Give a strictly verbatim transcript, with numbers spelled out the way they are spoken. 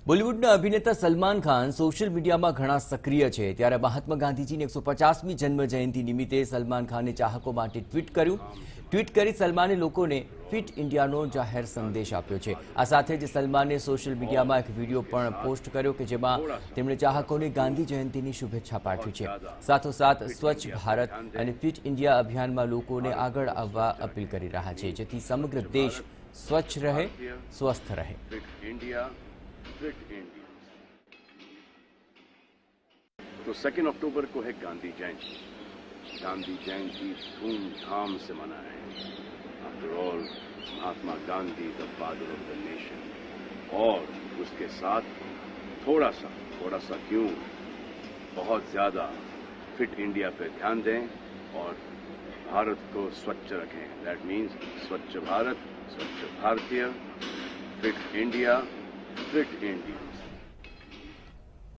બોલિવૂડના અભિનેતા સલમાન ખાન સોશિયલ મીડિયામાં ઘણા સક્રિય છે। ત્યારે મહાત્મા ગાંધીજીની એકસો પચાસમી જન્મ જયંતિ નિમિત્તે સલમાન ખાને ચાહકો માટે ટ્વીટ કર્યું। ટ્વીટ કરી સલમાને લોકોને ફિટ ઇન્ડિયાનો જાહેર સંદેશ આપ્યો છે। આ સાથે જ સલમાને સોશિયલ મીડિયામાં એક વિડીયો પણ પોસ્ટ કર્યો કે જેમાં તેમણે ચાહકોને ગાંધી જયંતિની શુભેચ્છા પાઠવી છે। સાથોસાથ સ્વચ્છ ભારત અને ફિટ ઇન્ડિયા અભિયાનમાં લોકોને આગળ આવવા અપીલ કરી રહ્યા છે, જેથી સમગ્ર દેશ स्वच्छ रहे, स्वस्थ रहे। Fit India, fit India. तो सेकेंड अक्टूबर को है गांधी जयंती। गांधी जयंती धूमधाम से मनाएं। After all Mahatma Gandhi the father of the nation. और उसके साथ थोड़ा सा थोड़ा सा क्यों बहुत ज्यादा फिट इंडिया पे ध्यान दें और भारत को स्वच्छ रखें। दैट मीन्स स्वच्छ भारत, स्वच्छ भारतीय, फिट इंडिया, फिट इंडिया।